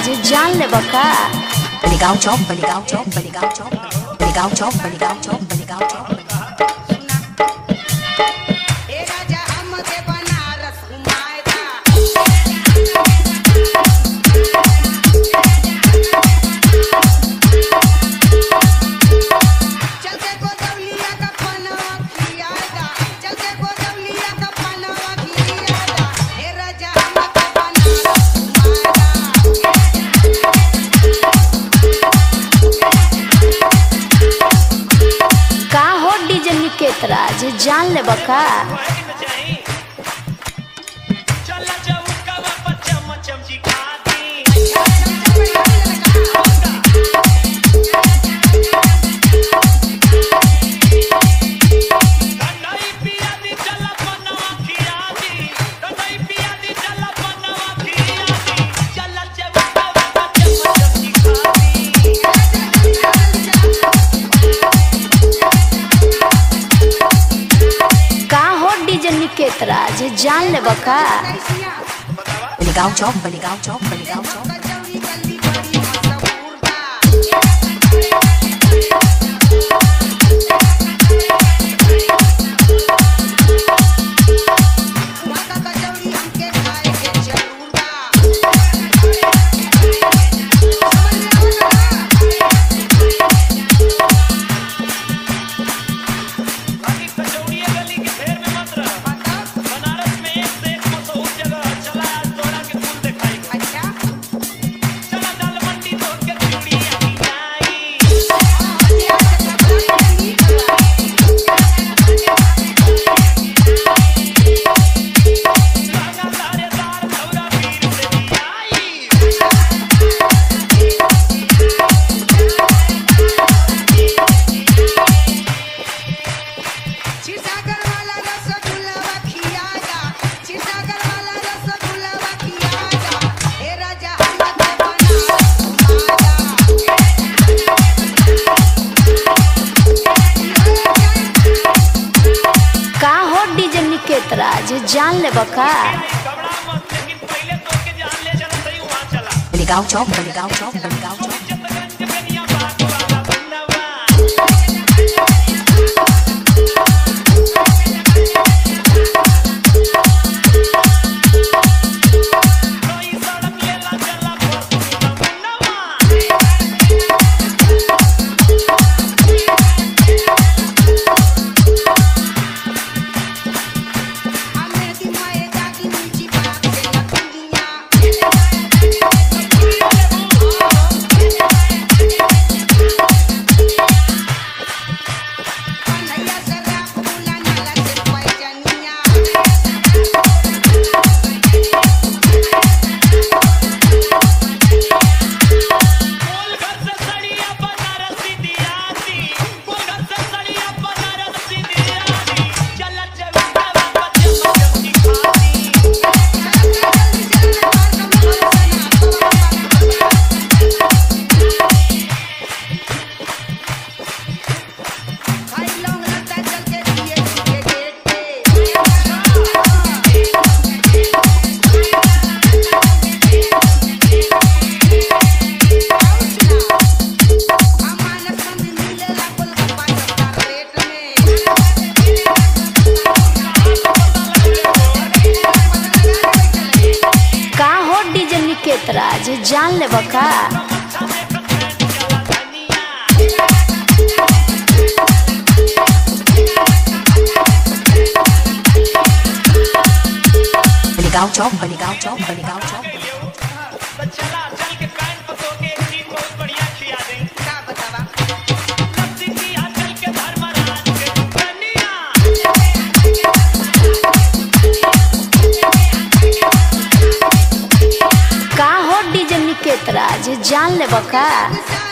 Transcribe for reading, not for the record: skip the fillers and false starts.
राज जान ले बका। बलिगांव चौक, बलिगांव चौक, बलिगांव चौक, बलिगांव चौक, बलिगांव चौक, बलिगांव चौक। राज जान ले बका। राज जान ले बका। बलिगांव चौक, बलिगांव चौक, बलिगांव चौक। राज जान ले बका। बलिगांव चौक, बलिगांव चौक, बलिगांव चौक। राज जान ले बका। बलिगांव चौक, बलिगांव चौक, बलिगांव चौक। राज जान ले बका।